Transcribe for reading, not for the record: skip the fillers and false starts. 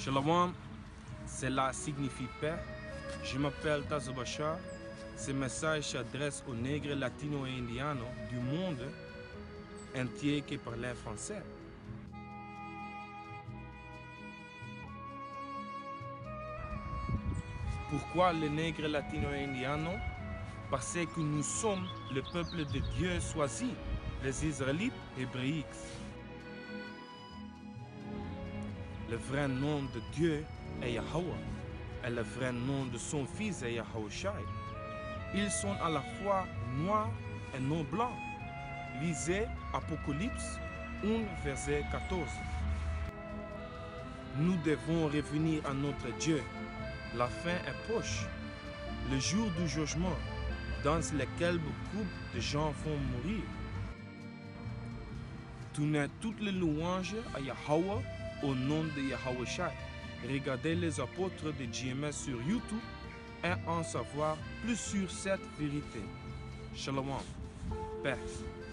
Shalom, cela signifie paix. Je m'appelle Tazo Bachar. Ce message s'adresse aux nègres latino et indianos du monde entier qui parlent français. Pourquoi les nègres latino et indianos? Parce que nous sommes le peuple de Dieu choisi, les Israélites hébraïques. Le vrai nom de Dieu est Yahweh, et le vrai nom de son fils est Yahushai. Ils sont à la fois noirs et non blancs. Lisez Apocalypse 1, verset 14. Nous devons revenir à notre Dieu. La fin est proche. Le jour du jugement, dans lequel beaucoup de gens vont mourir. Tournez toutes les louanges à Yahweh au nom de Yahushai. Regardez les apôtres de GMS sur YouTube et en savoir plus sur cette vérité. Shalom. Paix.